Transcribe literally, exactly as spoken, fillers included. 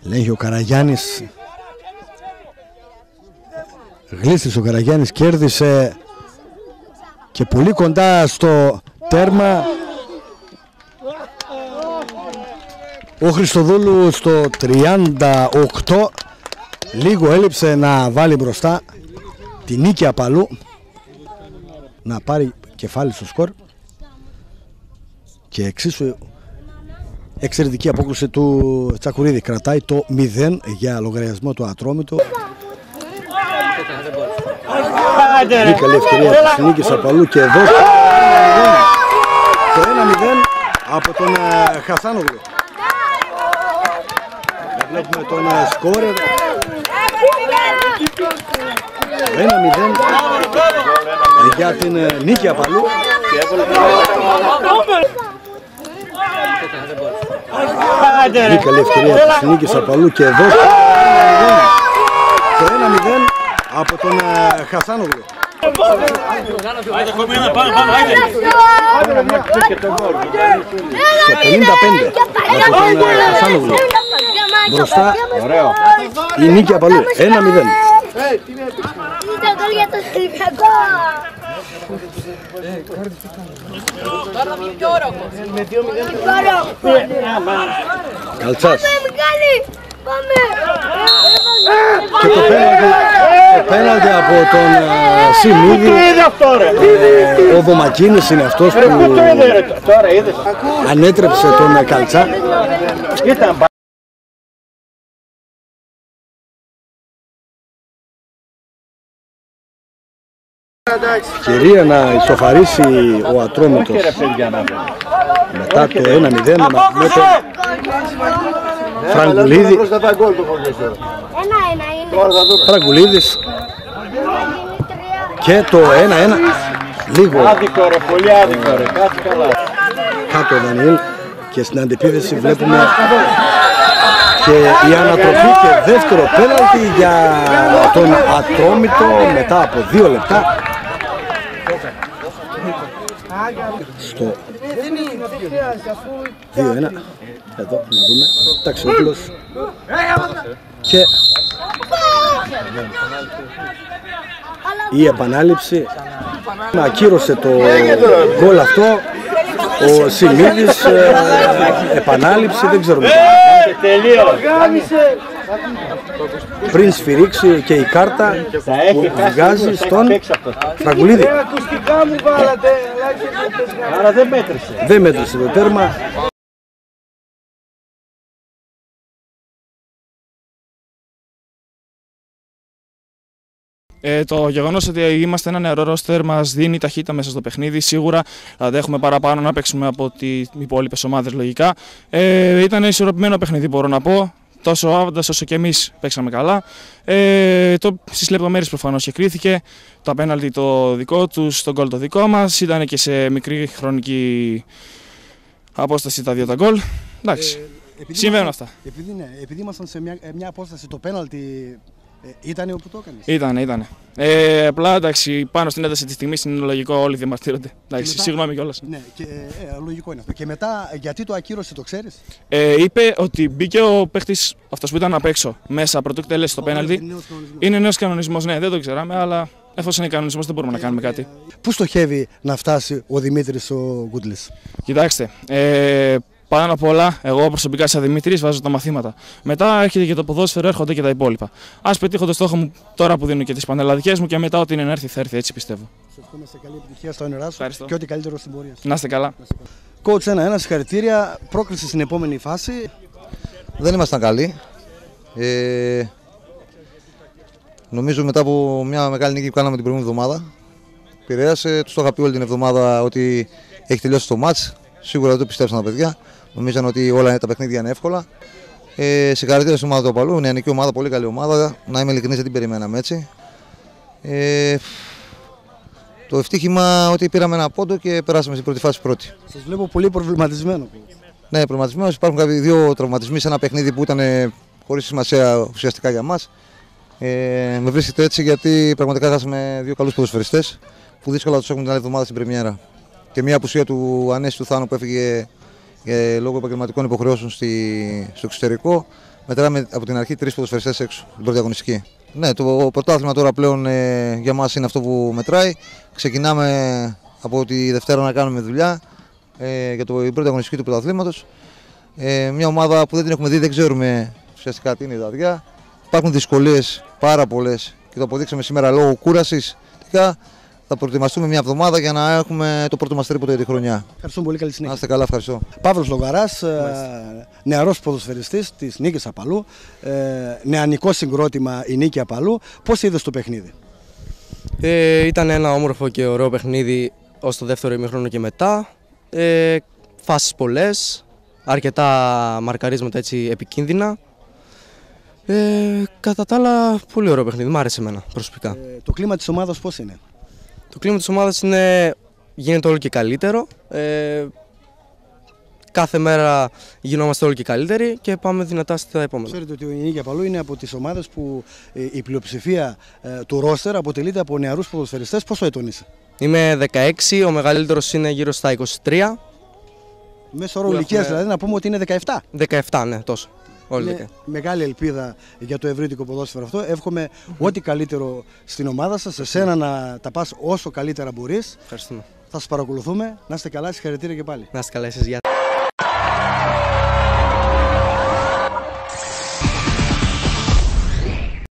Λέγει ο Καραγιάννης. Γλίστησε ο Καραγιάννης, κέρδισε και πολύ κοντά στο τέρμα. Ο Χριστοδούλου στο τριάντα οκτώ. Λίγο έλειψε να βάλει μπροστά τη Νίκη Απαλού, να πάρει κεφάλι στο σκορ. Και εξίσου εξαιρετική απόκριση του Τσακουρίδη. Κρατάει το μηδέν για λογαριασμό του Ατρόμητου. Πολύ καλή ευκαιρία της Νίκης Απαλού και εδώ το ένα μηδέν από τον Χασάνογλου. Βλέπουμε τον σκόρερ. ένα μηδέν για την Νίκη Απαλού. Πολύ καλή ευκαιρία της Νίκης Απαλού και εδώ το ένα μηδέν από τον Χασάνογλου. Στο πενήντα πέντε από τον Χασάνογλου. Μπροστά η Νίκη Απαλού. ένα μηδέν. Καλτσάς. Και το πέναλτι, το πέναλτι από τον Σιμίδη. Ο Δωμακίνης είναι αυτός που ανέτρεψε τον Καλτσά. Ευκαιρία να ισοφαρίσει ο Ατρόμητος μετά το ένα μηδέν με τον Φραγκουλίδη. Φραγκουλίδης και το ένα ένα. Λίγο άδικο ρε, πολύ άδικο ρε, κάτι καλά. Κάτω ο Δανιήλ και στην αντεπίθεση βλέπουμε και η ανατροφή και δεύτερο πέναλτι για τον Ατρόμητο μετά από δύο λεπτά. Στο δύο ένα. Εδώ να δούμε Ταξιόπουλος και η επανάληψη. Ακύρωσε το γκολ αυτό ο Σιμίδης. Επανάληψη, δεν ξέρουμε πριν σφυρίξει και η κάρτα που βγάζει στον Φραγκουλίδη. Άρα δεν μέτρησε. Δεν μέτρησε το τέρμα. Ε, το γεγονός ότι είμαστε ένα νεαρό ρόστερ μας δίνει ταχύτητα μέσα στο παιχνίδι. Σίγουρα αντέχουμε παραπάνω να παίξουμε από τις υπόλοιπες ομάδες λογικά. Ε, ήταν ισορροπημένο παιχνίδι, μπορώ να πω. Τόσο ο Άβαντας όσο και εμείς παίξαμε καλά. Ε, το, στις λεπτομέρειες προφανώς και κρίθηκε. Το απέναντι το δικό τους, το γκολ το δικό μας. Ήταν και σε μικρή χρονική απόσταση τα δύο τα γκολ. Εντάξει, ε, συμβαίνουν αυτά. Επειδή, ναι, επειδή ήμασταν σε μια, μια απόσταση το πέναλτι. Ε, ήτανε όπου το έκανες. Ήτανε, ήτανε. Ε, απλά εντάξει, πάνω στην ένταση της στιγμής είναι λογικό, όλοι διαμαρτύρονται. Εντάξει, μετά, συγγνώμη κιόλας. Ναι, και, ε, λογικό είναι αυτό. Και μετά, γιατί το ακύρωσε, το ξέρεις. Ε, είπε ότι μπήκε ο παίχτης, αυτός που ήταν απ' έξω, μέσα πρωτού εκτελέσει το πέναλτι. Είναι νέος κανονισμός, ναι, δεν το ξέραμε, αλλά εφόσον είναι κανονισμός δεν μπορούμε ε, να κάνουμε κάτι. Πού στοχεύει να φτάσει ο Δημήτρης ο Γκούντλης. Κοιτάξτε. Ε, Πάνω απ' όλα, εγώ προσωπικά σαν Δημήτρης βάζω τα μαθήματα. Μετά έρχεται και το ποδόσφαιρο, έρχονται και τα υπόλοιπα. Ας πετύχω το στόχο μου τώρα που δίνω και τις πανελλαδικές μου και μετά ό,τι είναι να έρθει θα έρθει, έτσι πιστεύω. Σε ευχόμαστε καλή επιτυχία στα όνειρά σου. Ευχαριστώ. Και ό,τι καλύτερο στην πορεία σου. Να είστε καλά. Coach ένα ένα, συγχαρητήρια. Πρόκληση στην επόμενη φάση. Δεν ήμασταν καλοί. Ε, νομίζω μετά από μια μεγάλη νίκη που κάναμε την προηγούμενη εβδομάδα, επηρέασε. Τους το είχα πει όλη την εβδομάδα ότι έχει τελειώσει το μάτς. Σίγουρα δεν το πιστέψαν τα παιδιά. Νομίζαν ότι όλα τα παιχνίδια είναι εύκολα. Ε, συγχαρητήρια στην ομάδα του Απαλού. Νεανική ομάδα, πολύ καλή ομάδα. Να είμαι ειλικρινής, δεν την περιμέναμε έτσι. Ε, το ευτύχημα ότι πήραμε ένα πόντο και περάσαμε στην πρώτη φάση πρώτη. Σας βλέπω πολύ προβληματισμένο. Ναι, προβληματισμένος. Υπάρχουν κάποιοι δύο τραυματισμοί σε ένα παιχνίδι που ήταν χωρίς σημασία ουσιαστικά για μας. Ε, με βρίσκεται έτσι γιατί πραγματικά χάσαμε δύο καλούς ποδοσφαιριστές που δύσκολα τους έχουμε την άλλη εβδομάδα στην πρεμιέρα. Και μια απουσία του Ανέση του Θάνου που έφυγε ε, λόγω επαγγελματικών υποχρεώσεων στη, στο εξωτερικό μετράμε από την αρχή τρεις ποδοσφαιριστές έξω, την πρώτη αγωνιστική. Ναι, το πρωτάθλημα τώρα πλέον ε, για μας είναι αυτό που μετράει. Ξεκινάμε από τη Δευτέρα να κάνουμε δουλειά ε, για το, την πρώτη αγωνιστική του πρωταθλήματος. Ε, μια ομάδα που δεν την έχουμε δει, δεν ξέρουμε ουσιαστικά τι είναι η Δαδιά. Υπάρχουν δυσκολίες πάρα πολλές και το αποδείξαμε σήμερα λόγω κούρασης. Θα προετοιμαστούμε μια εβδομάδα για να έχουμε το πρώτο μας τρίποντο για τη χρονιά. Ευχαριστούμε πολύ, καλή συνέχεια. Να είστε καλά, ευχαριστώ. Παύλος Λογαράς, νεαρός ποδοσφαιριστής της Νίκης Απαλού, νεανικό συγκρότημα η Νίκη Απαλού. Πώς είδες το παιχνίδι? Ε, ήταν ένα όμορφο και ωραίο παιχνίδι ως το δεύτερο ημίχρονο και μετά. Ε, φάσεις πολλές, αρκετά μαρκαρίσματα έτσι επικίνδυνα. Ε, κατά τα άλλα, πολύ ωραίο παιχνίδι, μ' άρεσε εμένα προσωπικά. Ε, το κλίμα της ομάδας πώς είναι? Το κλίμα της ομάδας είναι, γίνεται όλο και καλύτερο. Ε, κάθε μέρα γινόμαστε όλο και καλύτεροι και πάμε δυνατά στα επόμενα. Ξέρετε ότι η Νίκη Απαλού είναι από τις ομάδες που η πλειοψηφία του ρόστερ αποτελείται από νεαρούς ποδοσφαιριστές. Πόσο ετών είσαι? Είμαι δεκαέξι, ο μεγαλύτερος είναι γύρω στα είκοσι τρία. Μέσω όρο ηλικίας έχουμε... δηλαδή να πούμε ότι είναι δεκαεπτά. δεκαεπτά, ναι, τόσο. Όλοι είναι μεγάλη ελπίδα για το ευρύτικο ποδόσφαιρο αυτό. Εύχομαι mm-hmm. ό,τι καλύτερο στην ομάδα σας, σε σένα να τα πας όσο καλύτερα μπορείς. Ευχαριστούμε. Θα σας παρακολουθούμε. Να είστε καλά, συγχαρητήρια και πάλι. Να είστε καλά, εσείς, γεια.